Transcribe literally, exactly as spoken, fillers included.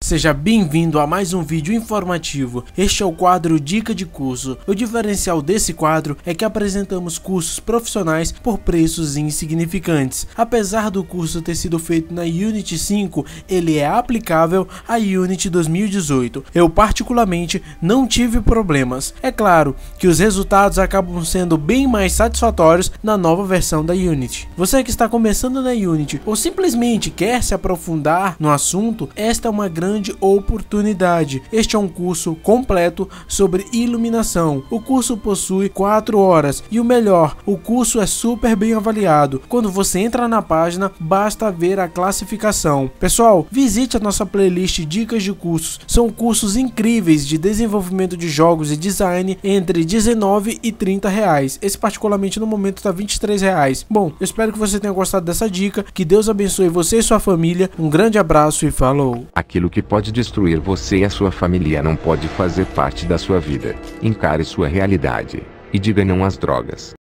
Seja bem-vindo a mais um vídeo informativo. Este é o quadro Dica de Curso. O diferencial desse quadro é que apresentamos cursos profissionais por preços insignificantes. Apesar do curso ter sido feito na Unity cinco, ele é aplicável à Unity dois mil e dezoito. Eu particularmente não tive problemas. É claro que os resultados acabam sendo bem mais satisfatórios na nova versão da Unity. Você que está começando na Unity ou simplesmente quer se aprofundar no assunto, esta é uma grande oportunidade. Este é um curso completo sobre iluminação. O curso possui quatro horas e o melhor, o curso é super bem avaliado. Quando você entra na página, basta ver a classificação. Pessoal, visite a nossa playlist Dicas de Cursos. São cursos incríveis de desenvolvimento de jogos e design entre dezenove e trinta reais. Esse particularmente no momento está vinte e três reais. Bom, eu espero que você tenha gostado dessa dica. Que Deus abençoe você e sua família. Um grande abraço e falou! Aquilo que pode destruir você e a sua família não pode fazer parte da sua vida. Encare sua realidade e diga não às drogas.